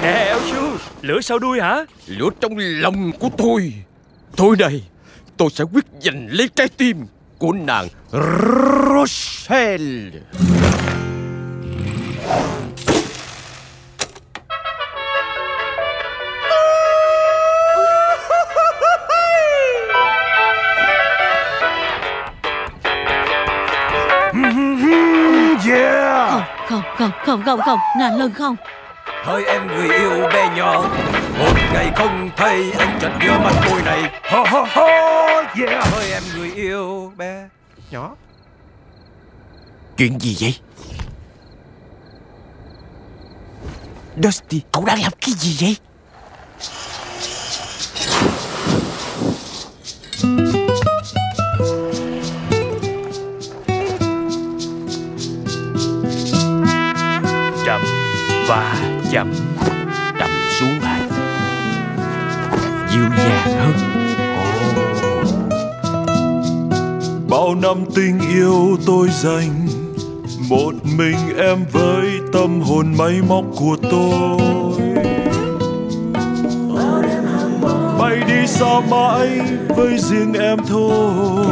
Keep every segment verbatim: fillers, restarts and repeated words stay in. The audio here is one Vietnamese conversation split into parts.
Nè Elchu, lửa sau đuôi hả? Lửa trong lòng của tôi. Tối nay tôi sẽ quyết giành lấy trái tim của nàng Rochelle. Yeah. Không, không, không, không, không, ngàn lần không. Hỡi em người yêu bé nhỏ, một ngày không thấy anh chợt nhớ mặt tôi này. Ho ho ho. Yeah. Hỡi em người yêu bé nhỏ. Chuyện gì vậy? Dusty, cậu đang làm cái gì vậy? Chậm và chậm. Chậm xuống lại, dịu dàng hơn. Bao năm tình yêu tôi dành một mình em với tâm hồn máy móc của tôi. Bay đi xa mãi với riêng em thôi.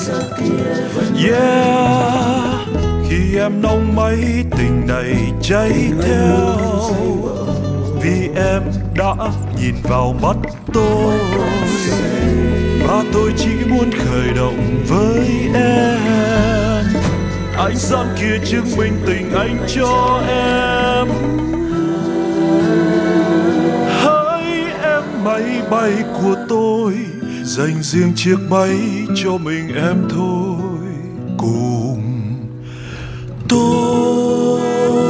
Yeah, khi em nóng máy tình này cháy theo, vì em đã nhìn vào mắt tôi và tôi chỉ muốn khởi động với em. Ánh sáng kia chứng minh tình anh cho em. Hỡi em máy bay của tôi, dành riêng chiếc máy cho mình em thôi. Cùng tôi.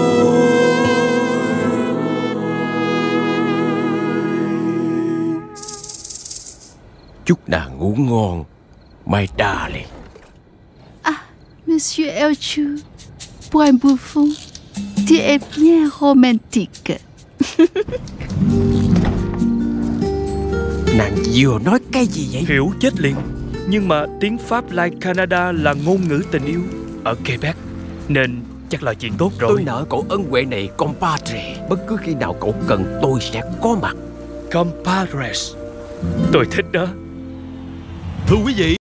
Chúc nàng ngủ ngon, my darling. Ah, Monsieur Elchu, pour un bouffon, tu es bien romantique. Nàng vừa nói cái gì vậy? Hiểu chết liền. Nhưng mà tiếng Pháp like Canada là ngôn ngữ tình yêu ở Quebec, nên chắc là chuyện tốt rồi. Tôi nợ cậu ân huệ này, compadre. Bất cứ khi nào cậu cần tôi sẽ có mặt. Compadres, tôi thích đó. Thưa quý vị,